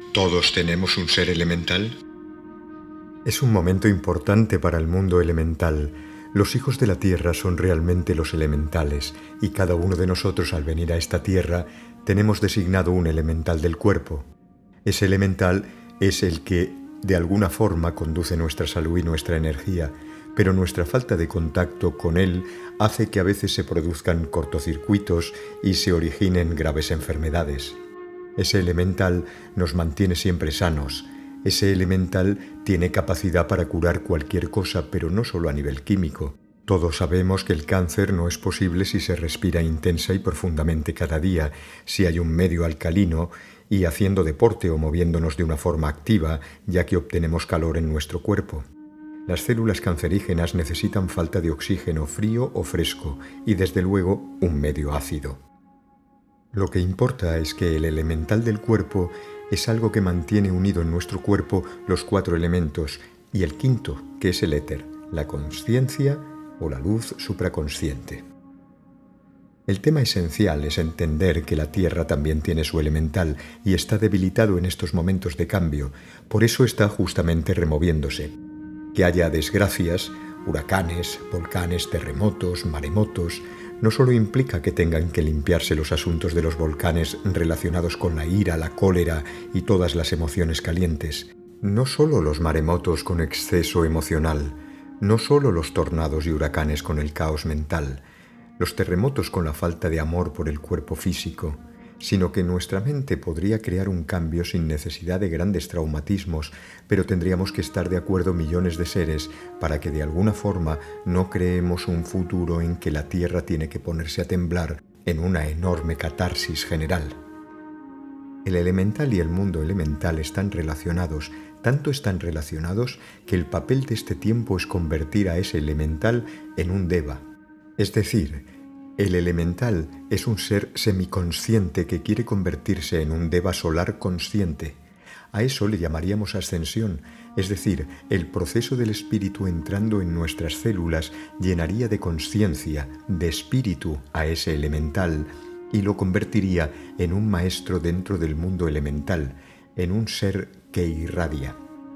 ¿Todos tenemos un ser elemental? Es un momento importante para el mundo elemental. Los hijos de la Tierra son realmente los elementales, y cada uno de nosotros al venir a esta Tierra tenemos designado un elemental del cuerpo. Ese elemental es el que, de alguna forma, conduce nuestra salud y nuestra energía, pero nuestra falta de contacto con él hace que a veces se produzcan cortocircuitos y se originen graves enfermedades. Ese elemental nos mantiene siempre sanos. Ese elemental tiene capacidad para curar cualquier cosa, pero no solo a nivel químico. Todos sabemos que el cáncer no es posible si se respira intensa y profundamente cada día, si hay un medio alcalino y haciendo deporte o moviéndonos de una forma activa, ya que obtenemos calor en nuestro cuerpo. Las células cancerígenas necesitan falta de oxígeno frío o fresco y, desde luego, un medio ácido. Lo que importa es que el elemental del cuerpo es algo que mantiene unido en nuestro cuerpo los 4 elementos y el quinto, que es el éter, la consciencia o la luz supraconsciente. El tema esencial es entender que la Tierra también tiene su elemental y está debilitado en estos momentos de cambio, por eso está justamente removiéndose. Que haya desgracias, huracanes, volcanes, terremotos, maremotos, no solo implica que tengan que limpiarse los asuntos de los volcanes relacionados con la ira, la cólera y todas las emociones calientes, no solo los maremotos con exceso emocional, no solo los tornados y huracanes con el caos mental, los terremotos con la falta de amor por el cuerpo físico, sino que nuestra mente podría crear un cambio sin necesidad de grandes traumatismos, pero tendríamos que estar de acuerdo millones de seres para que de alguna forma no creemos un futuro en que la Tierra tiene que ponerse a temblar en una enorme catarsis general. El elemental y el mundo elemental están relacionados, tanto están relacionados que el papel de este tiempo es convertir a ese elemental en un deva, es decir, el elemental es un ser semiconsciente que quiere convertirse en un deva solar consciente. A eso le llamaríamos ascensión, es decir, el proceso del espíritu entrando en nuestras células llenaría de consciencia, de espíritu a ese elemental y lo convertiría en un maestro dentro del mundo elemental, en un ser que irradia.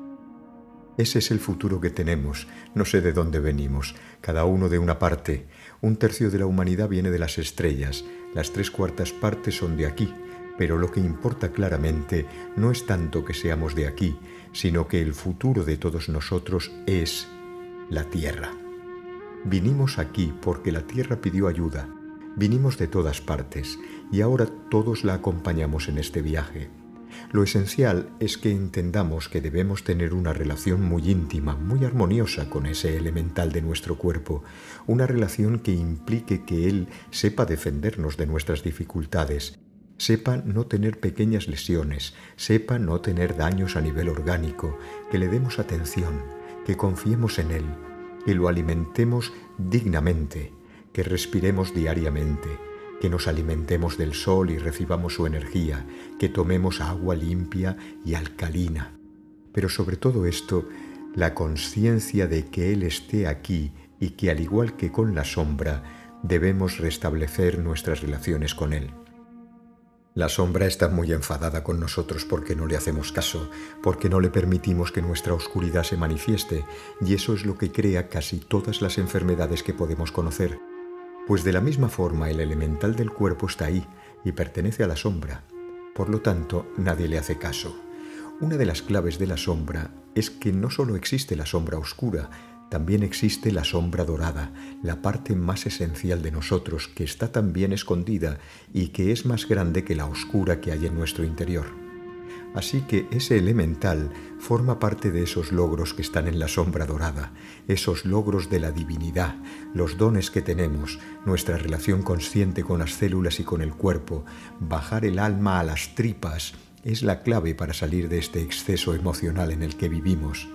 Ese es el futuro que tenemos, no sé de dónde venimos, cada uno de una parte. 1/3 de la humanidad viene de las estrellas, las 3/4 partes son de aquí, pero lo que importa claramente no es tanto que seamos de aquí, sino que el futuro de todos nosotros es la Tierra. Vinimos aquí porque la Tierra pidió ayuda, vinimos de todas partes y ahora todos la acompañamos en este viaje. Lo esencial es que entendamos que debemos tener una relación muy íntima, muy armoniosa con ese elemental de nuestro cuerpo, una relación que implique que él sepa defendernos de nuestras dificultades, sepa no tener pequeñas lesiones, sepa no tener daños a nivel orgánico, que le demos atención, que confiemos en él, que lo alimentemos dignamente, que respiremos diariamente, que nos alimentemos del sol y recibamos su energía, que tomemos agua limpia y alcalina. Pero sobre todo esto, la conciencia de que Él esté aquí y que al igual que con la sombra, debemos restablecer nuestras relaciones con Él. La sombra está muy enfadada con nosotros porque no le hacemos caso, porque no le permitimos que nuestra oscuridad se manifieste, y eso es lo que crea casi todas las enfermedades que podemos conocer. Pues de la misma forma el elemental del cuerpo está ahí y pertenece a la sombra. Por lo tanto, nadie le hace caso. Una de las claves de la sombra es que no solo existe la sombra oscura, también existe la sombra dorada, la parte más esencial de nosotros que está también escondida y que es más grande que la oscura que hay en nuestro interior. Así que ese elemental forma parte de esos logros que están en la sombra dorada, esos logros de la divinidad, los dones que tenemos, nuestra relación consciente con las células y con el cuerpo, bajar el alma a las tripas, es la clave para salir de este exceso emocional en el que vivimos.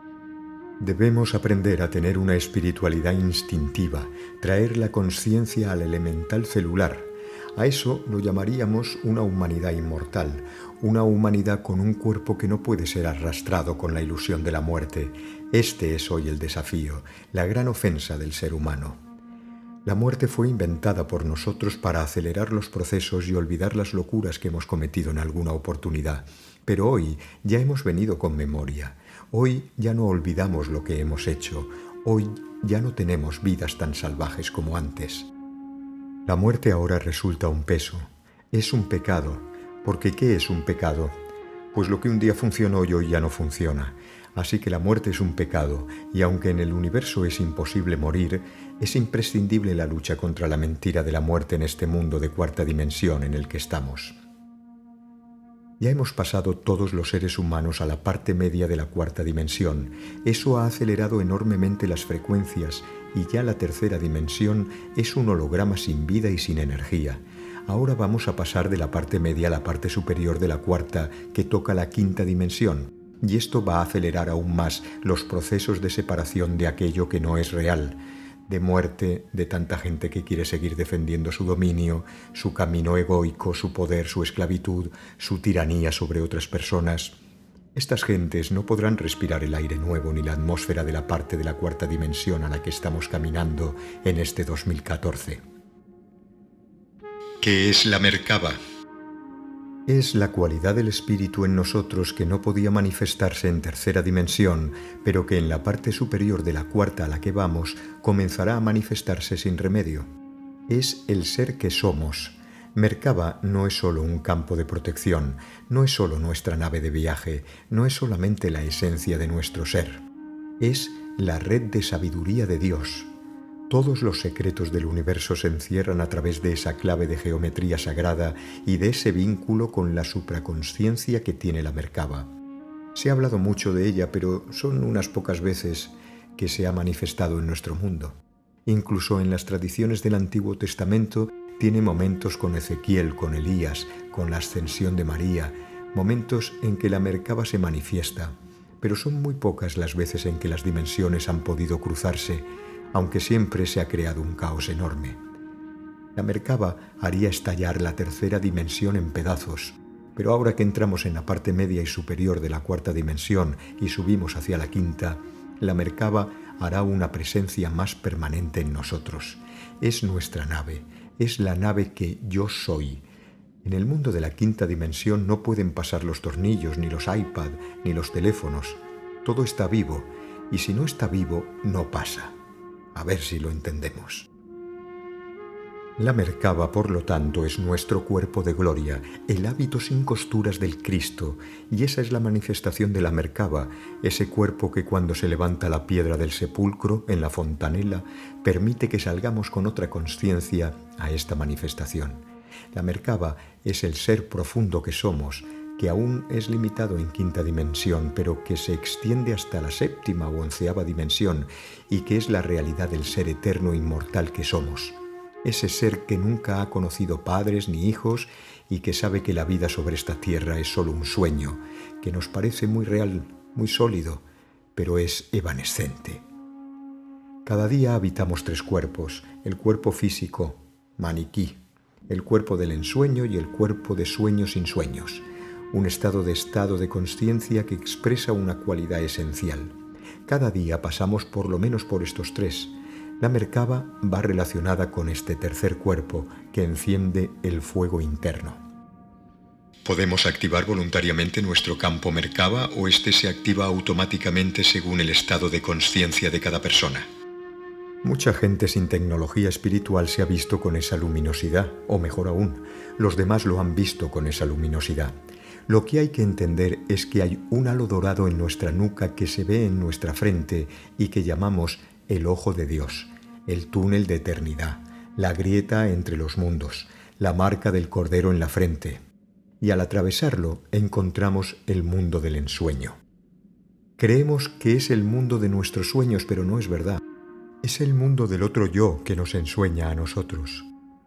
Debemos aprender a tener una espiritualidad instintiva, traer la conciencia al elemental celular. A eso lo llamaríamos una humanidad inmortal, una humanidad con un cuerpo que no puede ser arrastrado con la ilusión de la muerte. Este es hoy el desafío, la gran ofensa del ser humano. La muerte fue inventada por nosotros para acelerar los procesos y olvidar las locuras que hemos cometido en alguna oportunidad. Pero hoy ya hemos venido con memoria. Hoy ya no olvidamos lo que hemos hecho. Hoy ya no tenemos vidas tan salvajes como antes. La muerte ahora resulta un peso. Es un pecado. Porque ¿qué es un pecado? Pues lo que un día funcionó y hoy ya no funciona. Así que la muerte es un pecado, y aunque en el universo es imposible morir, es imprescindible la lucha contra la mentira de la muerte en este mundo de cuarta dimensión en el que estamos. Ya hemos pasado todos los seres humanos a la parte media de la cuarta dimensión. Eso ha acelerado enormemente las frecuencias y ya la tercera dimensión es un holograma sin vida y sin energía. Ahora vamos a pasar de la parte media a la parte superior de la cuarta, que toca la quinta dimensión. Y esto va a acelerar aún más los procesos de separación de aquello que no es real, de muerte de tanta gente que quiere seguir defendiendo su dominio, su camino egoico, su poder, su esclavitud, su tiranía sobre otras personas. Estas gentes no podrán respirar el aire nuevo ni la atmósfera de la parte de la cuarta dimensión a la que estamos caminando en este 2014. ¿Qué es la Merkaba? Es la cualidad del espíritu en nosotros que no podía manifestarse en tercera dimensión, pero que en la parte superior de la cuarta a la que vamos comenzará a manifestarse sin remedio. Es el ser que somos. Merkaba no es solo un campo de protección, no es solo nuestra nave de viaje, no es solamente la esencia de nuestro ser. Es la red de sabiduría de Dios. Todos los secretos del universo se encierran a través de esa clave de geometría sagrada y de ese vínculo con la supraconsciencia que tiene la Merkaba. Se ha hablado mucho de ella, pero son unas pocas veces que se ha manifestado en nuestro mundo. Incluso en las tradiciones del Antiguo Testamento tiene momentos con Ezequiel, con Elías, con la ascensión de María, momentos en que la Merkaba se manifiesta, pero son muy pocas las veces en que las dimensiones han podido cruzarse, aunque siempre se ha creado un caos enorme. La Merkaba haría estallar la tercera dimensión en pedazos, pero ahora que entramos en la parte media y superior de la cuarta dimensión y subimos hacia la quinta, la Merkaba hará una presencia más permanente en nosotros. Es nuestra nave, es la nave que yo soy. En el mundo de la quinta dimensión no pueden pasar los tornillos, ni los iPad, ni los teléfonos. Todo está vivo, y si no está vivo, no pasa. A ver si lo entendemos. La Merkaba, por lo tanto, es nuestro cuerpo de gloria, el hábito sin costuras del Cristo, y esa es la manifestación de la Merkaba, ese cuerpo que cuando se levanta la piedra del sepulcro, en la fontanela, permite que salgamos con otra consciencia a esta manifestación. La Merkaba es el ser profundo que somos, que aún es limitado en quinta dimensión, pero que se extiende hasta la séptima o onceava dimensión y que es la realidad del ser eterno e inmortal que somos. Ese ser que nunca ha conocido padres ni hijos y que sabe que la vida sobre esta tierra es solo un sueño, que nos parece muy real, muy sólido, pero es evanescente. Cada día habitamos tres cuerpos: el cuerpo físico, maniquí, el cuerpo del ensueño y el cuerpo de sueños sin sueños. Un estado de consciencia que expresa una cualidad esencial. Cada día pasamos por lo menos por estos tres. La Merkaba va relacionada con este tercer cuerpo que enciende el fuego interno. ¿Podemos activar voluntariamente nuestro campo Merkaba o este se activa automáticamente según el estado de consciencia de cada persona? Mucha gente sin tecnología espiritual se ha visto con esa luminosidad, o mejor aún, los demás lo han visto con esa luminosidad. Lo que hay que entender es que hay un halo dorado en nuestra nuca que se ve en nuestra frente y que llamamos el ojo de Dios, el túnel de eternidad, la grieta entre los mundos, la marca del Cordero en la frente. Y al atravesarlo encontramos el mundo del ensueño. Creemos que es el mundo de nuestros sueños, pero no es verdad. Es el mundo del otro yo que nos ensueña a nosotros.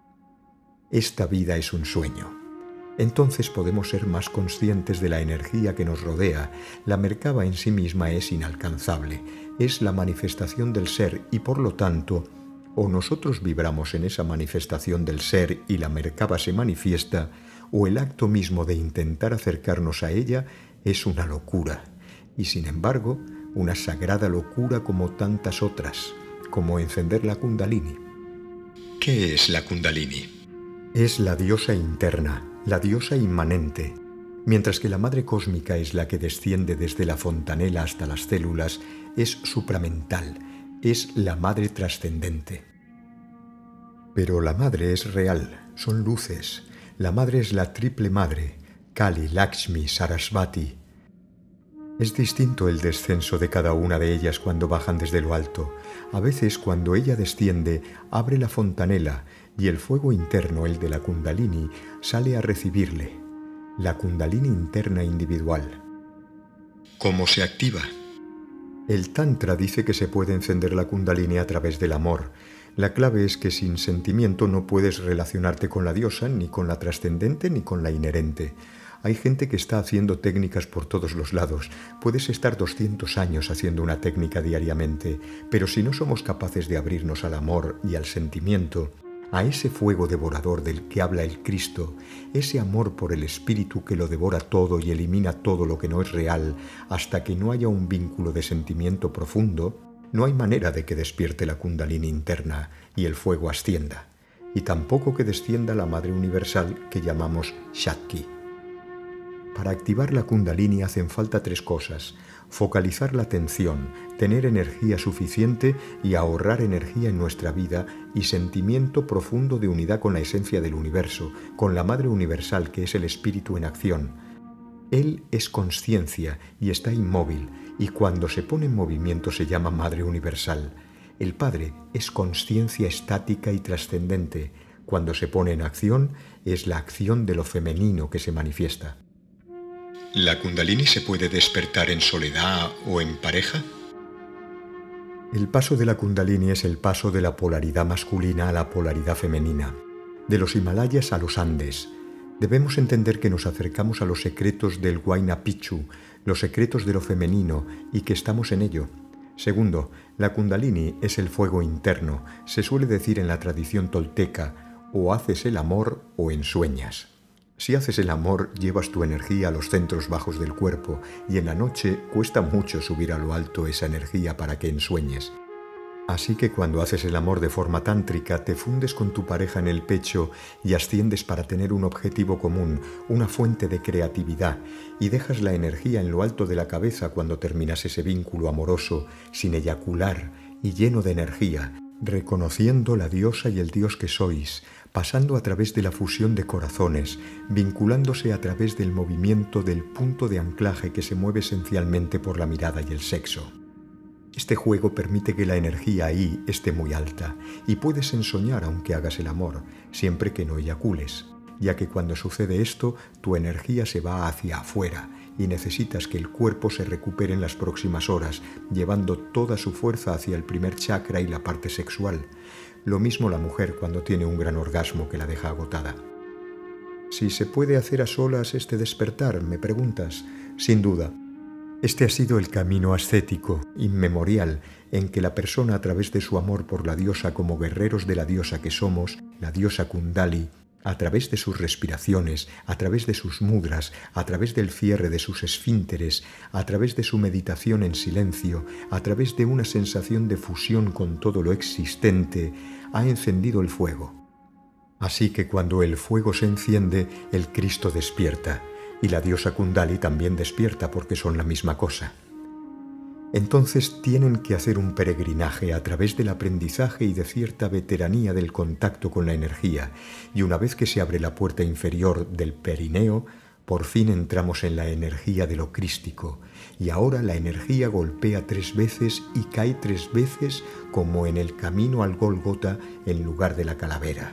Esta vida es un sueño. Entonces podemos ser más conscientes de la energía que nos rodea. La Merkaba en sí misma es inalcanzable, es la manifestación del ser y por lo tanto, o nosotros vibramos en esa manifestación del ser y la Merkaba se manifiesta, o el acto mismo de intentar acercarnos a ella es una locura, y sin embargo, una sagrada locura como tantas otras, como encender la Kundalini. ¿Qué es la Kundalini? Es la diosa interna, la diosa inmanente. Mientras que la madre cósmica es la que desciende desde la fontanela hasta las células, es supramental, es la madre trascendente. Pero la madre es real, son luces. La madre es la triple madre, Kali, Lakshmi, Sarasvati. Es distinto el descenso de cada una de ellas cuando bajan desde lo alto. A veces, cuando ella desciende, abre la fontanela y el fuego interno, el de la Kundalini, sale a recibirle. La Kundalini interna individual. ¿Cómo se activa? El Tantra dice que se puede encender la Kundalini a través del amor. La clave es que sin sentimiento no puedes relacionarte con la diosa, ni con la trascendente, ni con la inherente. Hay gente que está haciendo técnicas por todos los lados. Puedes estar 200 años haciendo una técnica diariamente, pero si no somos capaces de abrirnos al amor y al sentimiento, a ese fuego devorador del que habla el Cristo, ese amor por el Espíritu que lo devora todo y elimina todo lo que no es real, hasta que no haya un vínculo de sentimiento profundo, no hay manera de que despierte la Kundalini interna y el fuego ascienda, y tampoco que descienda la Madre Universal que llamamos Shakti. Para activar la Kundalini hacen falta 3 cosas: focalizar la atención, tener energía suficiente y ahorrar energía en nuestra vida, y sentimiento profundo de unidad con la esencia del universo, con la Madre Universal que es el Espíritu en acción. Él es consciencia y está inmóvil, y cuando se pone en movimiento se llama Madre Universal. El Padre es consciencia estática y trascendente. Cuando se pone en acción es la acción de lo femenino que se manifiesta. ¿La Kundalini se puede despertar en soledad o en pareja? El paso de la Kundalini es el paso de la polaridad masculina a la polaridad femenina, de los Himalayas a los Andes. Debemos entender que nos acercamos a los secretos del Huayna Picchu, los secretos de lo femenino, y que estamos en ello. Segundo, la Kundalini es el fuego interno. Se suele decir en la tradición tolteca: o haces el amor o ensueñas. Si haces el amor, llevas tu energía a los centros bajos del cuerpo, y en la noche cuesta mucho subir a lo alto esa energía para que ensueñes. Así que cuando haces el amor de forma tántrica, te fundes con tu pareja en el pecho y asciendes para tener un objetivo común, una fuente de creatividad, y dejas la energía en lo alto de la cabeza cuando terminas ese vínculo amoroso, sin eyacular y lleno de energía, reconociendo la diosa y el dios que sois, pasando a través de la fusión de corazones, vinculándose a través del movimiento del punto de anclaje que se mueve esencialmente por la mirada y el sexo. Este juego permite que la energía ahí esté muy alta, y puedes ensoñar aunque hagas el amor, siempre que no eyacules, ya que cuando sucede esto, tu energía se va hacia afuera y necesitas que el cuerpo se recupere en las próximas horas, llevando toda su fuerza hacia el primer chakra y la parte sexual. Lo mismo la mujer cuando tiene un gran orgasmo que la deja agotada. ¿Si se puede hacer a solas este despertar?, me preguntas. Sin duda. Este ha sido el camino ascético, inmemorial, en que la persona, a través de su amor por la diosa como guerreros de la diosa que somos, la diosa Kundali, a través de sus respiraciones, a través de sus mudras, a través del cierre de sus esfínteres, a través de su meditación en silencio, a través de una sensación de fusión con todo lo existente, ha encendido el fuego. Así que cuando el fuego se enciende, el Cristo despierta, y la diosa Kundali también despierta porque son la misma cosa. Entonces tienen que hacer un peregrinaje a través del aprendizaje y de cierta veteranía del contacto con la energía, y una vez que se abre la puerta inferior del perineo, por fin entramos en la energía de lo crístico, y ahora la energía golpea 3 veces y cae 3 veces como en el camino al Gólgota en lugar de la calavera.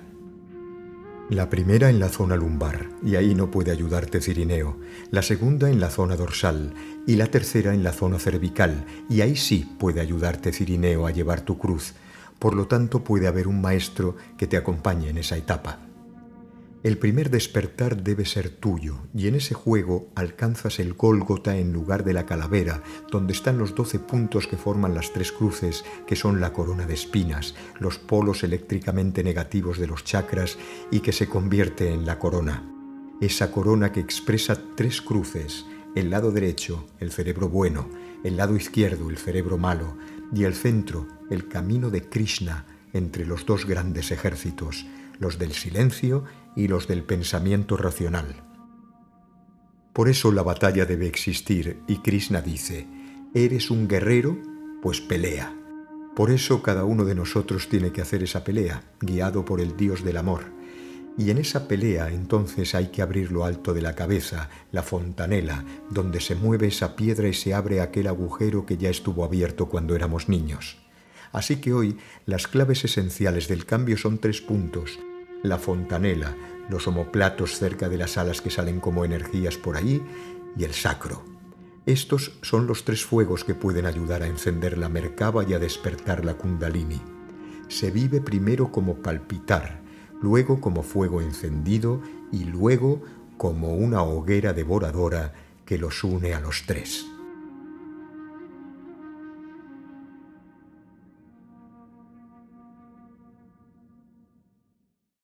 La primera en la zona lumbar, y ahí no puede ayudarte Cirineo. La segunda en la zona dorsal, y la tercera en la zona cervical, y ahí sí puede ayudarte Cirineo a llevar tu cruz. Por lo tanto, puede haber un maestro que te acompañe en esa etapa. El primer despertar debe ser tuyo, y en ese juego alcanzas el Gólgota en lugar de la calavera, donde están los 12 puntos que forman las 3 cruces, que son la corona de espinas, los polos eléctricamente negativos de los chakras, y que se convierte en la corona. Esa corona que expresa 3 cruces: el lado derecho, el cerebro bueno; el lado izquierdo, el cerebro malo; y el centro, el camino de Krishna, entre los dos grandes ejércitos, los del silencio y los del pensamiento racional. Por eso la batalla debe existir y Krishna dice, ¿eres un guerrero? Pues pelea. Por eso cada uno de nosotros tiene que hacer esa pelea, guiado por el Dios del amor. Y en esa pelea entonces hay que abrir lo alto de la cabeza, la fontanela, donde se mueve esa piedra y se abre aquel agujero que ya estuvo abierto cuando éramos niños. Así que hoy las claves esenciales del cambio son 3 puntos. La fontanela, los omoplatos cerca de las alas que salen como energías por ahí y el sacro. Estos son los 3 fuegos que pueden ayudar a encender la Merkaba y a despertar la Kundalini. Se vive primero como palpitar, luego como fuego encendido y luego como una hoguera devoradora que los une a los 3.